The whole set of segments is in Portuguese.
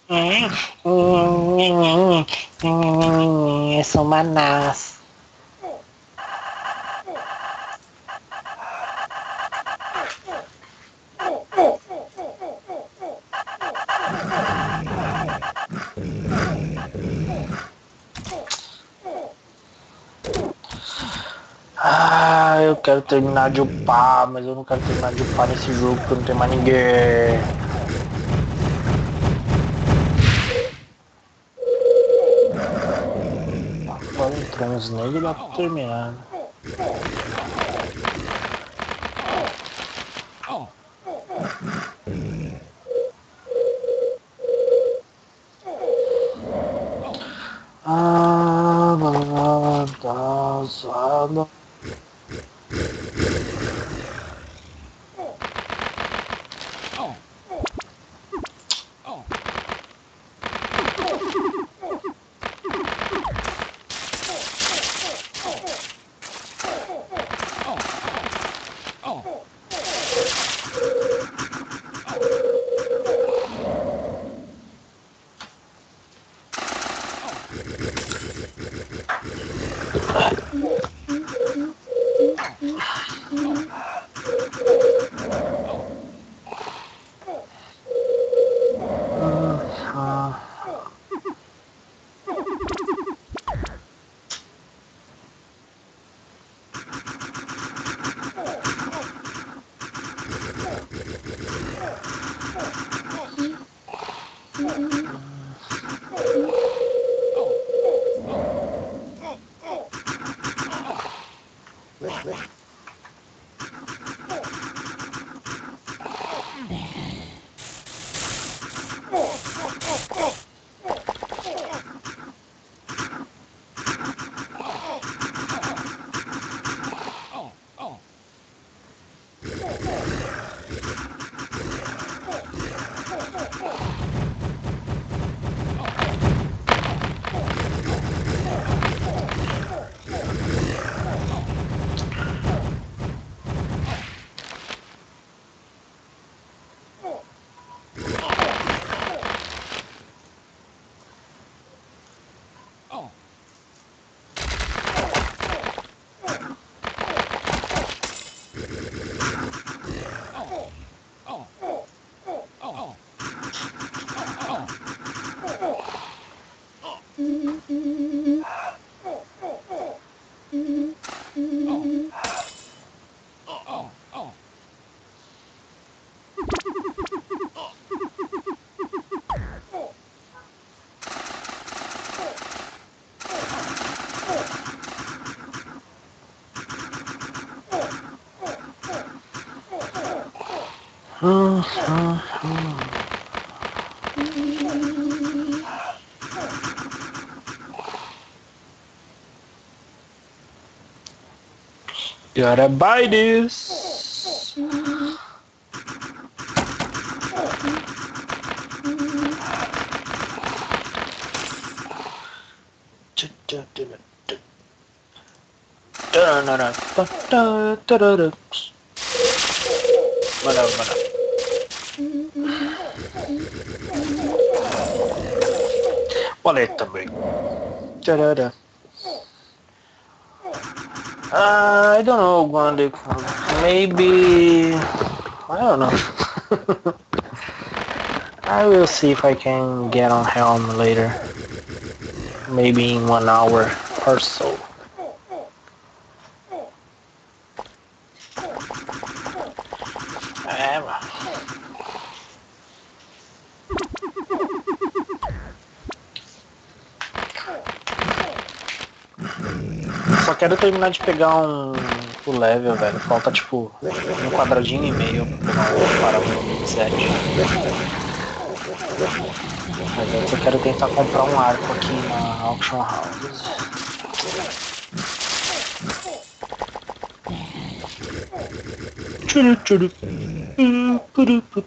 Eu sou Manás. Ah, eu quero terminar de upar, mas eu não quero terminar de upar nesse jogo porque não tem mais ninguém. Agora entramos nele e dá pra terminar. Asada. Gotta buy this. Bora. Boleta também. I don't know, Gandhi. Maybe I don't know. I will see if I can get on Helm later. Maybe in 1 hour or so. É, mano. Só quero terminar de pegar o level, velho. Falta tipo um quadradinho e meio pra pegar o Paramount 27. Mas antes eu quero tentar comprar um arco aqui na Auction House. Tchuru. Puru.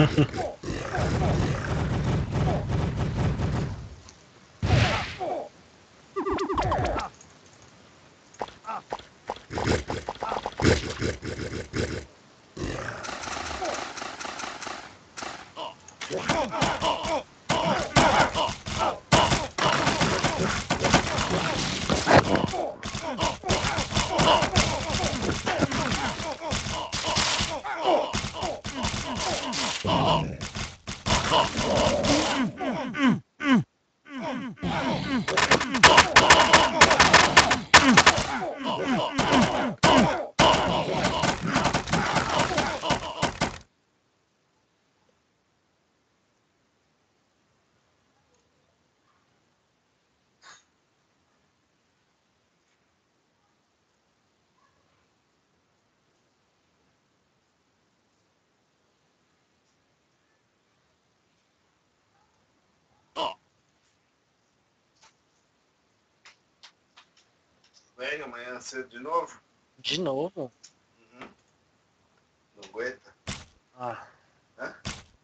Vem amanhã cedo de novo? De novo? Uhum. Não aguenta? Ah. Hã?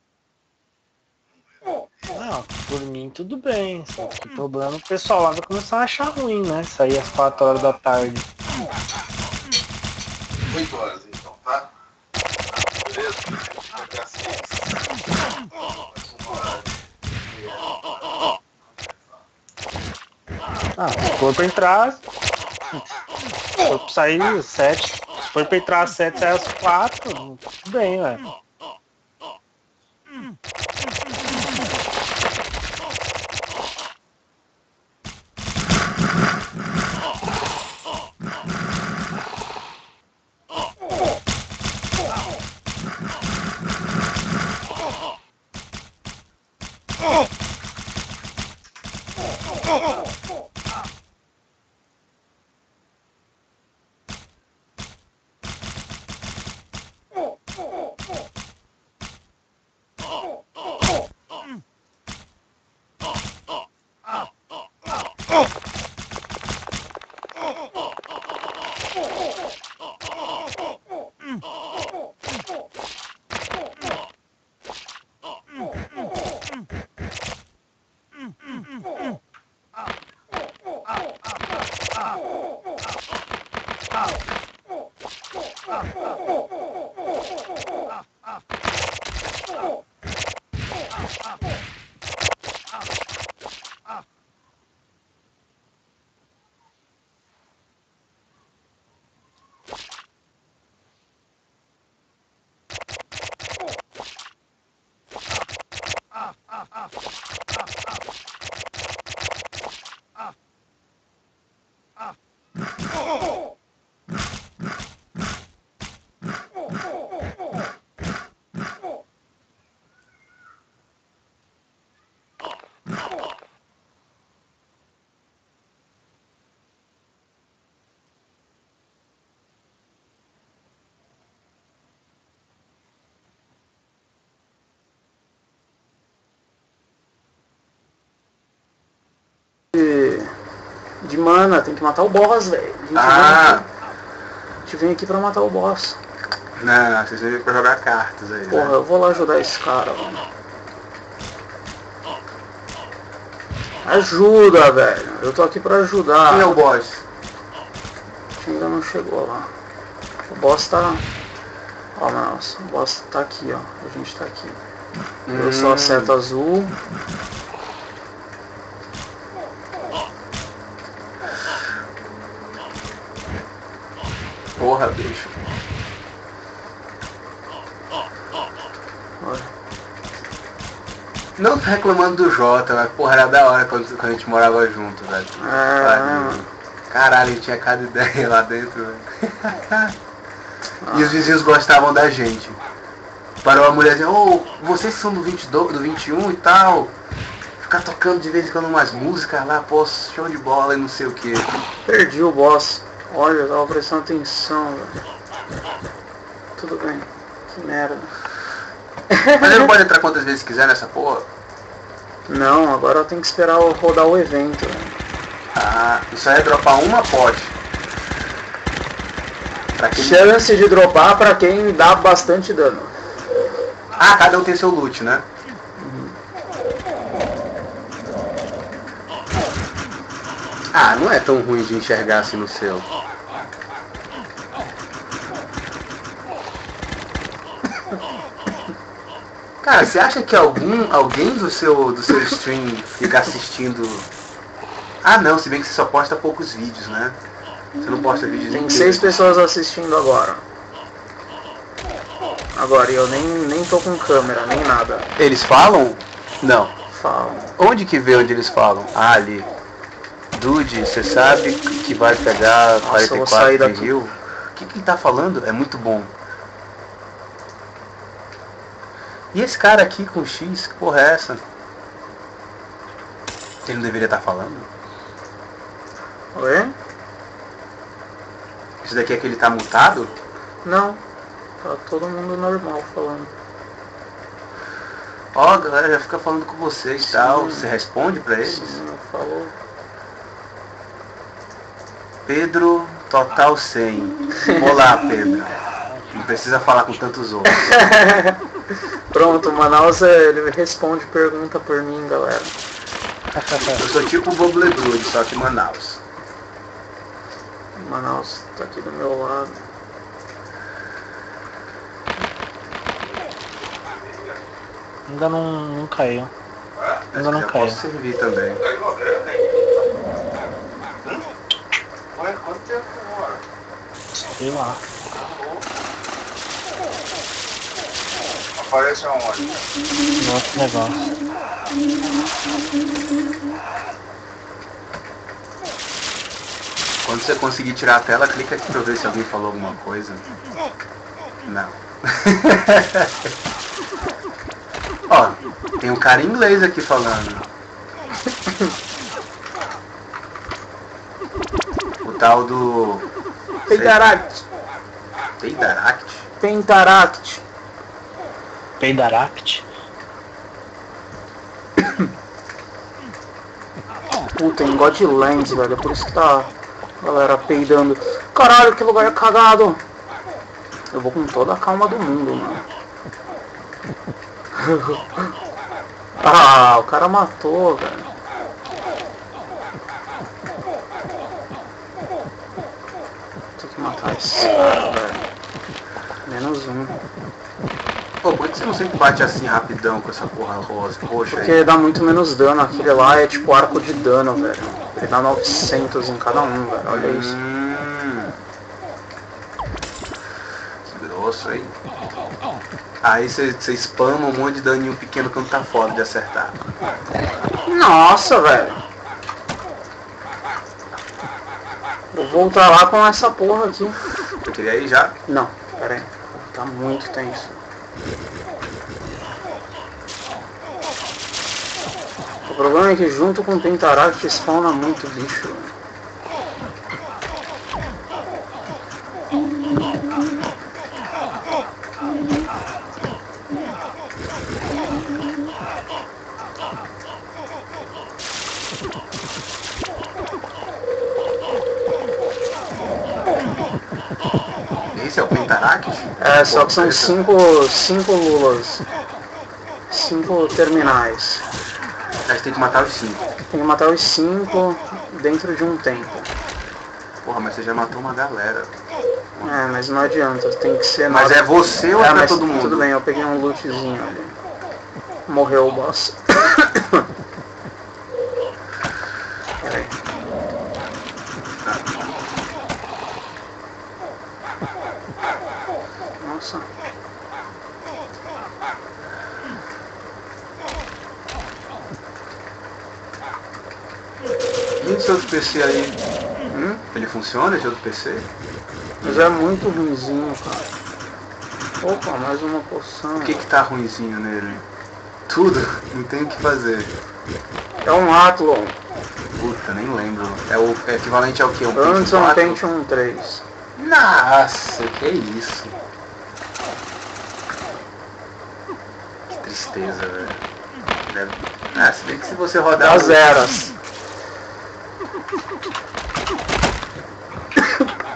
Não, por mim tudo bem. Só que o problema é o pessoal lá vai começar a achar ruim, né? Sair às 4 horas da tarde. 8 horas então, tá? Beleza? Até às 6. Ah, se for pra entrar. Se for pra sair às 7. Se for pra entrar às 7, sai às 4. Tudo bem, velho. De mana, tem que matar o boss, velho. A gente vem aqui pra matar o boss. Não, vocês vêm pra jogar cartas aí. Porra, né? Eu vou lá ajudar esse cara, mano. Ajuda, velho. Eu tô aqui pra ajudar. Quem é o boss? A gente ainda não chegou lá. O boss tá... Ó, nossa, o boss tá aqui, ó. A gente tá aqui. Eu sou a seta azul. Porra, bicho. Não tô reclamando do Jota, mas porra, era da hora quando a gente morava junto, velho. Caralho, a gente tinha cada ideia lá dentro, velho. E os vizinhos gostavam da gente. Parou a mulher dizendo, ô, vocês são do 22, do 21 e tal. Ficar tocando de vez em quando umas músicas lá, pô, show de bola e não sei o que. Perdi o boss. Olha, eu tava prestando atenção, velho. Tudo bem. Que merda. Mas ele não pode entrar quantas vezes quiser nessa porra? Não, agora eu tenho que esperar rodar o evento, velho. Ah, isso aí é dropar uma pode. Chance de dropar pra quem dá bastante dano. Ah, cada um tem seu loot, né? Ah, não é tão ruim de enxergar assim no seu. Cara, você acha que alguém do seu stream fica assistindo... Ah não, se bem que você só posta poucos vídeos, né? Você não posta vídeos Tem inteiros. 6 pessoas assistindo agora. Agora, e eu nem tô com câmera, nem nada. Eles falam? Não. Falam. Onde que vê onde eles falam? Ah, ali. Dude, você sabe que vai pegar Nossa, eu vou sair 44 de daqui. Rio? O que ele tá falando? É muito bom. E esse cara aqui com X, que porra é essa? Ele não deveria estar falando? Oi? Isso daqui é que ele tá mutado? Não. Tá todo mundo normal falando. Ó, a galera já fica falando com você e tal. Você responde pra eles? Sim, falou. Pedro, total 100. Olá, Pedro. Não precisa falar com tantos outros. Pronto, Manaus ele responde pergunta por mim, galera. Eu sou tipo o Bobo Lebrude, só que em Manaus. Manaus tá aqui do meu lado. Ainda não caiu. Ainda não Já caiu. posso servir também. Sei lá. Aparece aonde? No outro negócio. Quando você conseguir tirar a tela, clica aqui pra eu ver se alguém falou alguma coisa. Não. Ó, tem um cara em inglês aqui falando. O tal do... Pentaract. Teidaract? Pentaract. Peidaract? Puta, em Godlands, velho. É por isso que tá a galera peidando. Caralho, que lugar cagado. Eu vou com toda a calma do mundo, mano. Ah, o cara matou, velho. Tem que matar esse cara, velho. Menos um. Pô, por que você não sempre bate assim rapidão com essa porra roxa Porque aí? dá muito menos dano. Aquele lá é tipo arco de dano, velho. Ele dá 900 em cada um, velho. Olha isso. Que grosso, hein? Aí você spama um monte de daninho pequeno quando tá foda de acertar. Nossa, velho. Vou voltar lá com essa porra aqui. Eu queria ir já. Não, pera aí. Tá muito tenso. O problema é que junto com o Pentaract spawna muito bicho. Esse é o Pentaract? É, só que são cinco lulas. 5 terminais. A gente tem que matar os 5. Tem que matar os 5 dentro de um tempo. Porra, mas você já matou uma galera. É, mas não adianta, tem que ser... Mas é você ou é pra mas todo mundo? tudo bem, eu peguei um lootzinho ali. Morreu o boss. Peraí. Nossa. E esse outro PC aí? Ele funciona, esse outro PC? Mas é muito ruimzinho, cara. Opa, mais uma poção. O que que tá ruinzinho nele? Tudo? Não tem o que fazer. É um Athlon. Puta, nem lembro. É equivalente ao que? Um Antes Pentium um 4? Pentium 3. Nossa, que isso? Que tristeza, velho. Se bem que se você rodar... Das eras.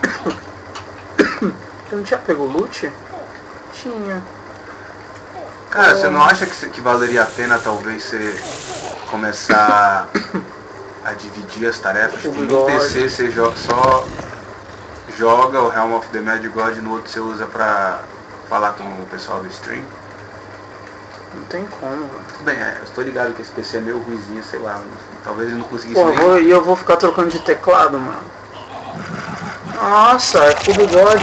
Eu não tinha pego loot? Tinha. Cara, você não acha que valeria a pena talvez você começar a dividir as tarefas? Tipo, no PC você só joga o Realm of the Mad God, no outro você usa pra falar com o pessoal do stream? Não tem como, velho. Tudo bem, eu estou ligado que esse PC é meio ruizinho, sei lá, talvez ele não conseguisse Pô, eu vou ficar trocando de teclado, mano. Nossa, é tudo God.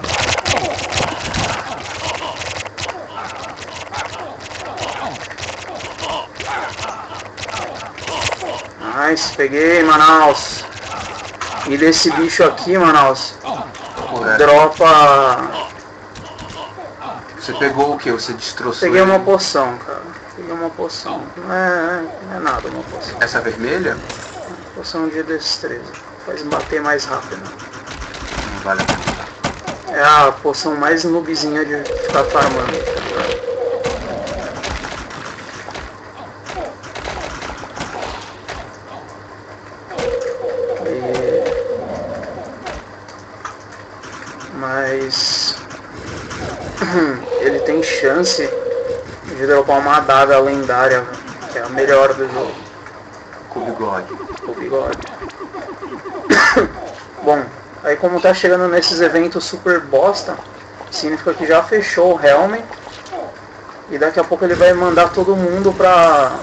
Nice, peguei, Manaus. E desse bicho aqui, Manaus, dropa... Você pegou o que? Você destroçou? Peguei uma poção, cara. Peguei uma poção. Não é nada uma poção. Essa vermelha? Poção de destreza. Faz bater mais rápido. Não vale a pena. É a poção mais noobzinha de ficar farmando. Mas ele tem chance de dropar uma adaga lendária, que é a melhor do jogo. Com o bigode. O bigode. Bom, aí como tá chegando nesses eventos super bosta, significa que já fechou o Helm. E daqui a pouco ele vai mandar todo mundo pra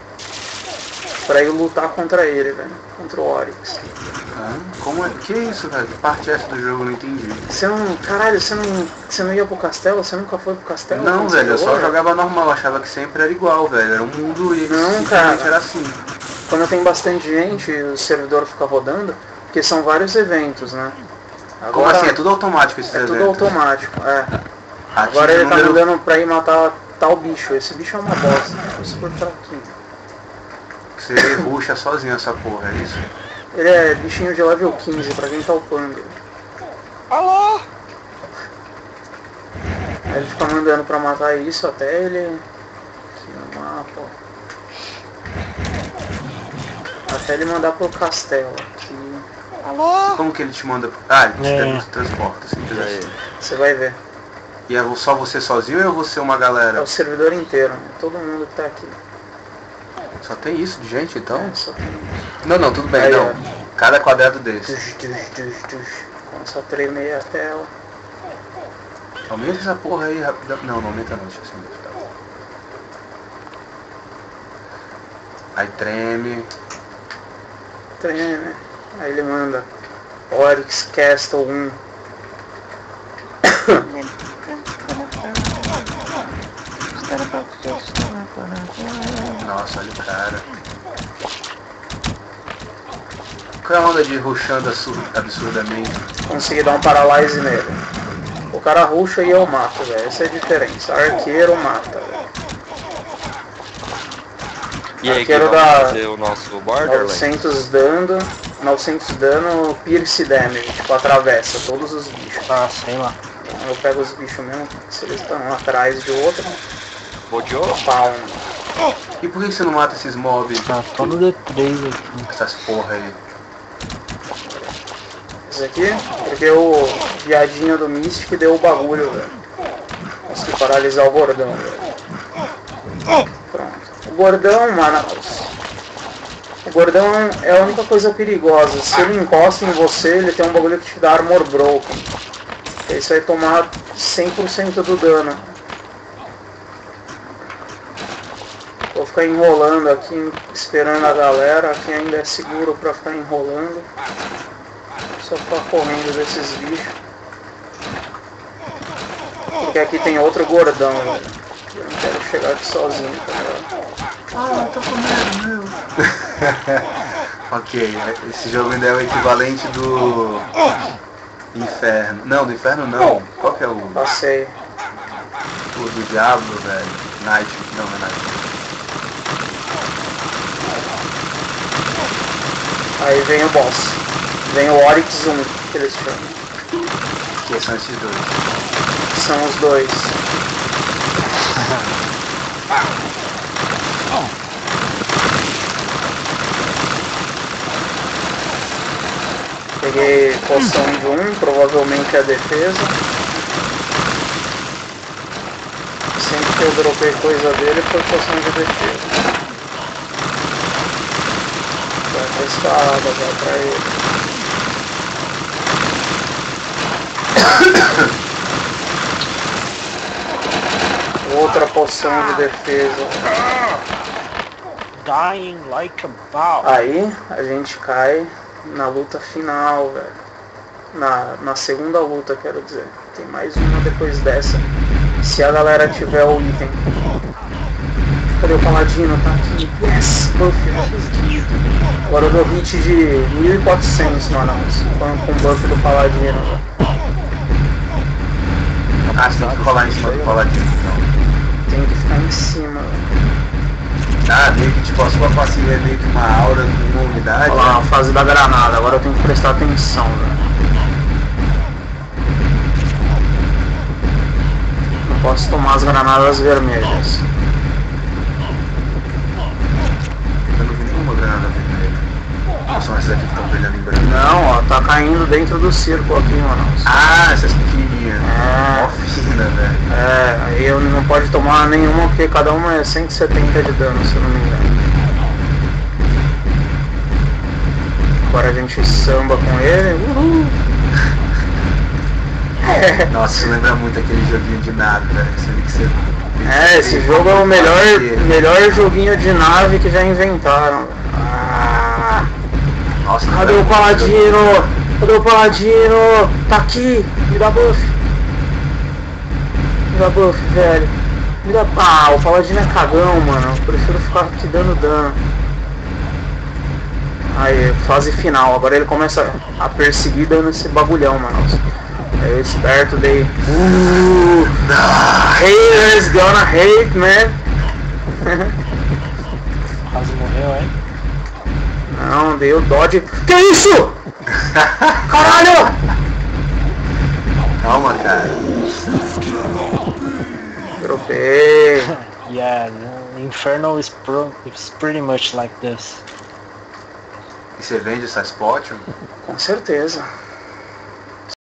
ir lutar contra ele, velho. Contra o Oryx. Como é? Que isso, velho? Que parte é essa do jogo? Eu não entendi. Caralho, você não ia pro castelo? Você nunca foi pro castelo? Não, velho, eu só jogava normal, achava que sempre era igual, velho. Era um mundo e não, cara, era assim. Quando tem bastante gente, o servidor fica rodando, porque são vários eventos, né? Agora, como assim? É tudo automático esses eventos? É tudo automático, é. Agora ele tá mandando pra ir matar tal bicho. Esse bicho é uma bosta, é super fraquinho. Você ruxa sozinho essa porra, é isso? Ele é bichinho de level 15, pra quem tá upando. Alô? Aí ele fica mandando pra matar isso até ele... Aqui no mapa, ó. Até ele mandar pro castelo. Aqui. Alô? Como que ele te manda? Ah, ele te transporta, simplesmente. Você vai ver. E é só você sozinho ou é você uma galera? É o servidor inteiro, todo mundo que tá aqui. Só tem isso de gente, então? É, só tem isso. Não, tudo bem, aí, não. Ó. Cada quadrado desse. Começa a tremer a tela. Aumenta essa porra aí rapidão. Não aumenta não, deixa eu assim. Tá. Aí treme. Treme. Aí ele manda Oryx Castle 1. Nossa, olha o cara. Qual é a onda de rushando absurdamente? Consegui dar um paralyze nele. O cara rusha e eu mato, velho. Essa é a diferença. Arqueiro mata, velho. E aí, arqueiro que dá fazer o nosso Borderlands? 900 dano, pierce damage, tipo, atravessa todos os bichos. Ah, sei lá. Eu pego os bichos mesmo, se eles estão atrás de outro, Bodio? pau. E por que você não mata esses mobs? Tá todo D3 aqui. Essas porra aí. Isso aqui, porque o viadinho do Mystic deu o bagulho, velho. Consegui paralisar o gordão, velho. Pronto. O gordão, mano. O gordão é a única coisa perigosa. Se ele encosta em você, ele tem um bagulho que te dá armor broken. Aí você vai tomar 100% do dano. Vou ficar enrolando aqui, esperando a galera. Aqui ainda é seguro pra ficar enrolando. Só ficar correndo desses bichos. Porque aqui tem outro gordão, velho. Eu não quero chegar aqui sozinho, tá ligado? Ah, tô com medo, meu. Ok, esse jogo ainda é o equivalente do Inferno. Não, do Inferno não. Qual que é o Passei. do Diablo, velho? Night. Não, não é Night. Aí vem o boss. Vem o Oryx 1, que eles chamam. Que são esses dois. São os dois. Peguei poção de 1, provavelmente a defesa. sempre que eu dropei coisa dele foi poção de defesa. Vai pra escada, vai pra ele. Outra poção de defesa. Dying like a bow. Aí a gente cai na luta final, velho. Na segunda luta, quero dizer. Tem mais uma depois dessa. Se a galera tiver o item. Cadê o paladino? Tá aqui. Yes! Buff. Agora eu dou hit de 1400, mano. Com o buff do paladino, velho. Ah, você tem que colar em cima do paladino, então. Tem que ficar em cima, velho. Ah, meio que tipo, a sua passiva é meio que uma aura de uma unidade. Olha lá, a fase da granada. Agora eu tenho que prestar atenção, velho. Não posso tomar as granadas vermelhas. Eu não vi nenhuma granada vermelha. Ou são essas aqui que estão brilhando em branco? Não, ó, tá caindo dentro do círculo aqui, mano. Ah, essas pequenininhas. Mó fina, velho. É, aí eu não pode tomar nenhuma porque cada uma é 170 de dano, se eu não me engano. Agora a gente samba com ele. Uhul! Nossa, isso lembra muito aquele joguinho de nave, velho. Esse jogo é o melhor joguinho de nave que já inventaram. Ah, nossa, cadê o paladino? Cadê o paladino? Tá aqui, me dá buff. Me dá buff, velho. Me dá... Ah, o paladino é cagão, mano. Eu prefiro ficar aqui dando dano. Aí, fase final. Agora ele começa a perseguir dando esse bagulhão, mano. Aí eu esperto dei. Haters gonna hate, man. Quase morreu, hein? Não, dei o dodge. Que isso? Caralho! Calma, cara. Dropei. Yeah, Inferno is pretty much like this. E você vende essas potions? Com certeza.